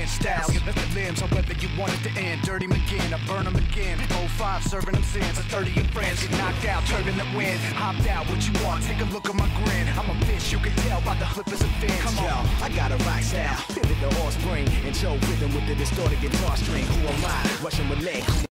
hand styles. Get the limbs on whether you want it to end. Dirty McGinn, I burn them again. 05 serving them sins. 30 your friends get knocked out, turbulent wind. Hopped out, what you want? Take a look at my grin. I'm a bitch, you can tell by the flippers and fins. Come on, I got a rock style. Pivot the offspring and show rhythm with the distorted guitar string. Who am I? Russian Malay,